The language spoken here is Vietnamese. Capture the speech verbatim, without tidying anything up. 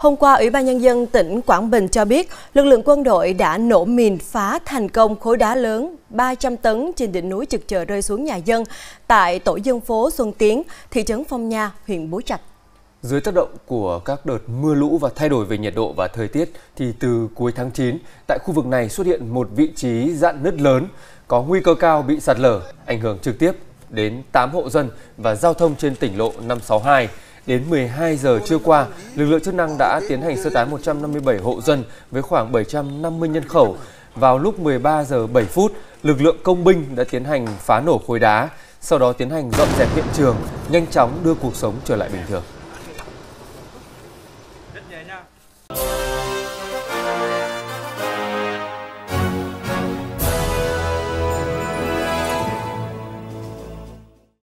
Hôm qua, Ủy ban Nhân dân tỉnh Quảng Bình cho biết, lực lượng quân đội đã nổ mìn phá thành công khối đá lớn ba trăm tấn trên đỉnh núi trực chờ rơi xuống nhà dân tại tổ dân phố Xuân Tiến, thị trấn Phong Nha, huyện Bố Trạch. Dưới tác động của các đợt mưa lũ và thay đổi về nhiệt độ và thời tiết, thì từ cuối tháng chín, tại khu vực này xuất hiện một vị trí rạn nứt lớn, có nguy cơ cao bị sạt lở, ảnh hưởng trực tiếp đến tám hộ dân và giao thông trên tỉnh lộ năm sáu hai. Đến mười hai giờ trưa qua, lực lượng chức năng đã tiến hành sơ tán một trăm năm mươi bảy hộ dân với khoảng bảy trăm năm mươi nhân khẩu. Vào lúc mười ba giờ bảy phút, lực lượng công binh đã tiến hành phá nổ khối đá, sau đó tiến hành dọn dẹp hiện trường, nhanh chóng đưa cuộc sống trở lại bình thường.